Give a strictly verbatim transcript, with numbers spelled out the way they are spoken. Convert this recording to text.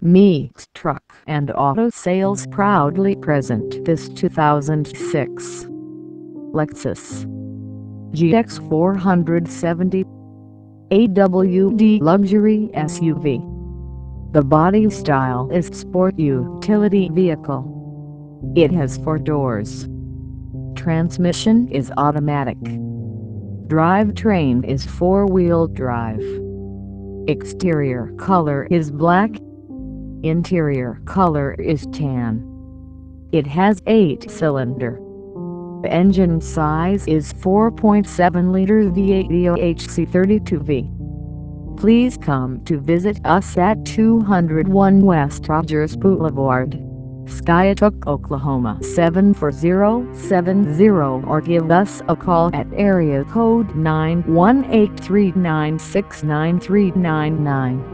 Meeks Truck and Auto Sales proudly present this two thousand six Lexus G X four seventy, a W D luxury S U V. The body style is sport utility vehicle. It has four doors. Transmission is automatic. Drivetrain is four-wheel drive. Exterior color is black. Interior color is tan. It has eight-cylinder. The engine size is four point seven liter V eight O H C thirty-two V. Please come to visit us at two oh one West Rogers Boulevard, Skiatook, Oklahoma seven four zero seven zero or give us a call at area code nine one eight three nine six nine three nine nine.